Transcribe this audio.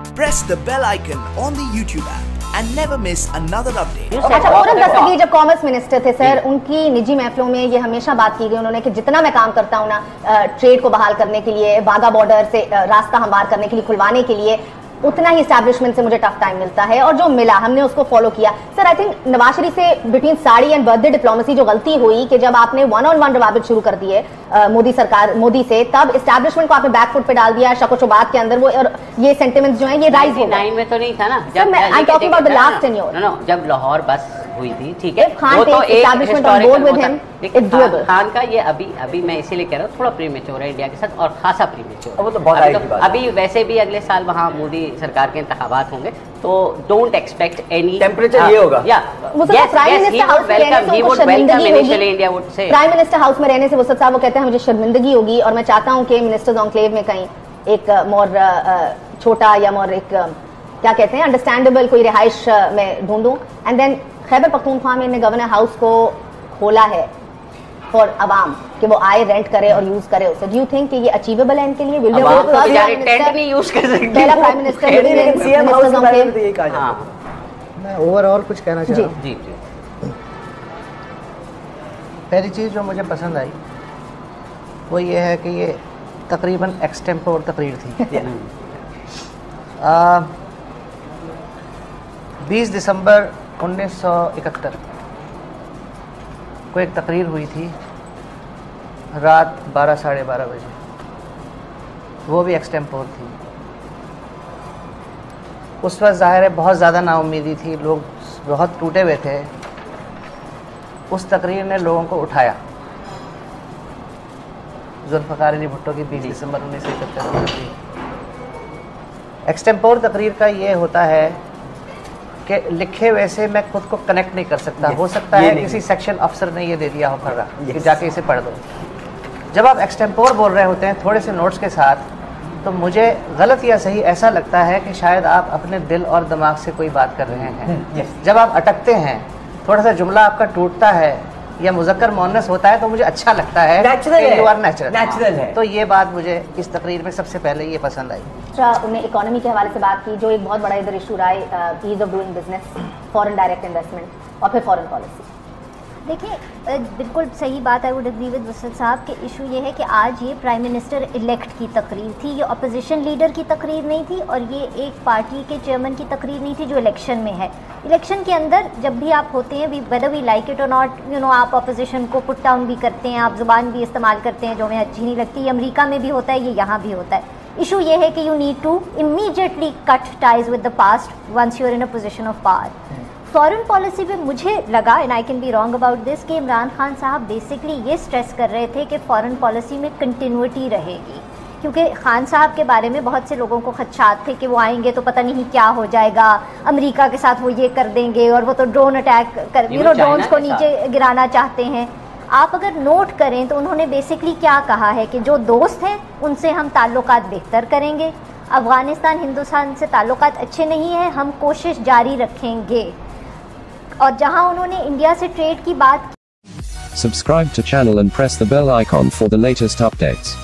press the bell icon on the YouTube app and never miss another update. अच्छा, पूरन दस्तगीर जब commerce minister थे sir, उनकी निजी महफिलों में ये हमेशा बात की गई उन्होंने कि जितना मैं काम करता हूँ ना ट्रेड को बहाल करने के लिए, वाघा बॉर्डर से रास्ता हमवार करने के लिए, खुलवाने के लिए, उतना ही एस्टैब्लिशमेंट से मुझे टफ टाइम मिलता है। और जो मिला हमने उसको फॉलो किया। Sir I think Nawaz Sharif से between sari and birthday diplomacy जो गलती हुई कि जब आपने वन ऑन वन रवाबित शुरू कर दिए मोदी से, तब एस्टैब्लिशमेंट को आपने बैकफुट पे डाल दिया, शको शुबात के अंदर वो, और ये सेंटिमेंट्स जो है ये राइज हो गए। 99 में तो नहीं था ना, जब I am talking about the last tenure, no जब लाहौर बस हुई थी, ठीक है, वो तो establishment on board with him, it's doable. Khan का ये अभी मैं इसीलिए कह रहा हूँ थोड़ा प्रीमेच्योर है इंडिया के साथ, और खासा प्रीमेच्योर। वो तो बहुत अभी वैसे भी अगले साल वहाँ मोदी सरकार के इंतखाबात होंगे, तो डोंट एक्सपेक्ट एनी टेम्परेचर ये होगा। प्राइम मिनिस्टर हाउस में वसत साहब वो कहते हैं मुझे शर्मिंदगी होगी, और मैं चाहता हूँ कि मिनिस्टर्स ऑनक्लेव में कहीं एक मोर छोटा या मोर एक क्या कहते हैं अंडरस्टैंडेबल कोई रिहाइश में ढूंढूं। एंड देन खैबर पख्तूनख्वा में गवर्नर हाउस को खोला है फॉर अवाम कि वो आए, रेंट करे और यूज करे उसे। डू यू थिंक कि ये अचीवेबल है इनके लिए? नहीं यूज कर सकते पहला प्राइम मिनिस्टर। मैं ओवरऑल कुछ कहना चाह रहा हूँ। जी। पहली चीज़ जो मुझे पसंद आई वो ये है कि ये तकरीबन एक्सटेम्पोर तकरीर थी। 20 दिसंबर 1971 को एक तकरीर हुई थी रात 12 साढ़े 12 बजे, वो भी एक्सटेम्पोर थी। उस वक्त ज़ाहिर है बहुत ज़्यादा नाउम्मीदी थी, लोग बहुत टूटे हुए थे। उस तकरीर ने लोगों को उठाया। जुल्फ़िकार अली भुट्टो की 20 दिसंबर 1971 की एक्सटेम्पोर तकरीर का ये होता है कि लिखे वैसे मैं खुद को कनेक्ट नहीं कर सकता। हो सकता है किसी सेक्शन अफसर ने ये दे दिया हो फर्रा कि जाके इसे पढ़ दो। जब आप एक्सटेम्पोर बोल रहे होते हैं थोड़े से नोट्स के साथ, तो मुझे गलत या सही ऐसा लगता है कि शायद आप अपने दिल और दिमाग से कोई बात कर रहे हैं। जब आप अटकते हैं, थोड़ा सा जुमला आपका टूटता है या मुज़क्कर मुअन्नस होता है, तो मुझे अच्छा लगता है कि यू आर नेचुरल है। तो ये बात मुझे इस तकरीर में सबसे पहले ये पसंद आई। उन्होंने इकोनॉमी के हवाले से बात की, जो एक बहुत बड़ा इधर इशू रहा है, ease of doing business, foreign direct investment और फिर फॉरेन पॉलिसी। देखिए बिल्कुल सही बात, I would agree with Wasat साहब के इशू ये है कि आज ये प्राइम मिनिस्टर इलेक्ट की तकरीर थी, ये अपोजिशन लीडर की तकरीर नहीं थी, और ये एक पार्टी के चेयरमैन की तकरीर नहीं थी जो इलेक्शन में है। इलेक्शन के अंदर जब भी आप होते हैं, वेदर वी लाइक इट और नॉट, यू नो, आप अपोजिशन को पुट डाउन भी करते हैं, आप जुबान भी इस्तेमाल करते हैं जो हमें अच्छी नहीं लगती। ये अमेरिका में भी होता है, ये यहाँ भी होता है। इशू ये है कि you need to immediately cut ties with the past once you are in a position of power. Foreign policy पे मुझे लगा, and I can be wrong about this, कि इमरान खान साहब बेसिकली ये स्ट्रेस कर रहे थे कि फॉरेन पॉलिसी में कंटिन्यूटी रहेगी, क्योंकि खान साहब के बारे में बहुत से लोगों को खदशात थे कि वो आएंगे तो पता नहीं क्या हो जाएगा, अमेरिका के साथ वो ये कर देंगे, और वो तो ड्रोन अटैक कर, यू नो, ड्रोन्स को नीचे गिराना चाहते हैं। आप अगर नोट करें तो उन्होंने बेसिकली क्या कहा है कि जो दोस्त हैं उनसे हम ताल्लुकात बेहतर करेंगे, अफ़गानिस्तान हिंदुस्तान से ताल्लुकात अच्छे नहीं हैं, हम कोशिश जारी रखेंगे। और जहां उन्होंने इंडिया से ट्रेड की बात की। Subscribe to channel and press the bell icon for the latest updates.